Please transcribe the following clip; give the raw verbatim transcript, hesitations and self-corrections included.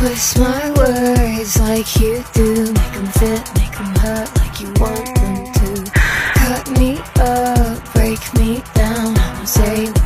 Twist my words like you do. Make them fit, make them hurt like you want them to. Cut me up, break me down. I'ma say